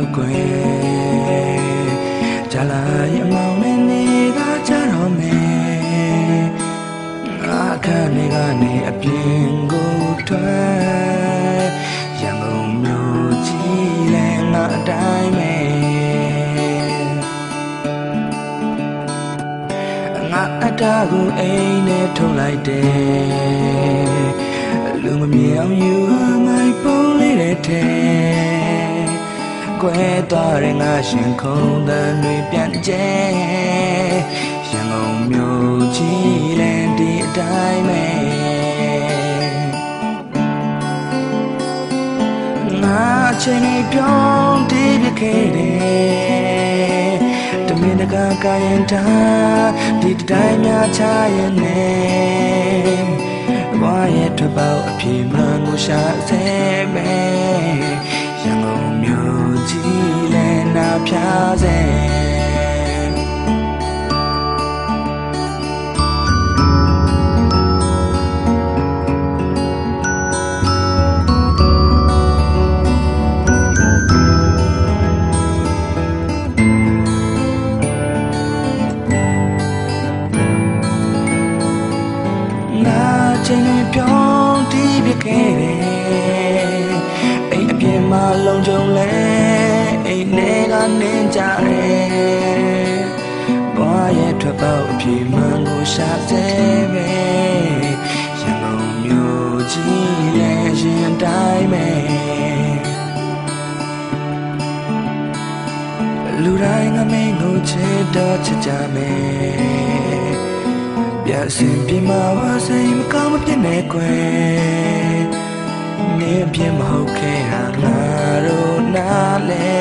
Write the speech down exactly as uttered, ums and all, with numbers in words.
ကွယ်ဂျာလာရဲ့မောင်နဲ့နေကကြတော့မယ်အခန်းတွေကနေအပြင်ကိုထွက်ရန်ကုန်မြို့ကြီးလဲငါအတိုင်းပဲငါအတားကိုအိမ်နဲ့ထုတ်လိုက်တယ်လူမမြင်အောင်ယူငိုင်ပုံးလေးတဲ့ထဲကွဲသွားတဲ့ငါရှင်ခုန်တန်တွေပြန်ကျဲရန်ကုန်မြို့ကြီးလဲဒီအတိုင်းပဲငါချင်းနေပြောင်းတည်ပြခဲ့တယ်တမင်တကာကာရင်တာဒီတိုင်းများချရင်နေဘာရဲ့ထွက်ပေါက်အပြေမှန်ကိုရှာစေပဲရန်ကုန်မြို့ကြီးလဲနာဖြာစေချင်းနဲ့ပြောင်းတည်ပြခဲ့တယ်အိမ်အပြင်မှာလုံခြုံလဲအိမ်ထဲကနေကြတယ်ဘွားရဲ့ထွက်ပေါက်အပြေမှန်ကိုရှာစေပဲရန်ကုန်မြို့ကြီးလဲရင်တိုင်းပဲလူတိုင်းငမင်းကိုချစ်တော့ချစ်ကြမယ်ပြစင်ပြမဝါစိမ်မကောင်းမဖြစ်နေကွယ်နေပြမဟုတ်ခဲ့တာငါတို့နားလဲ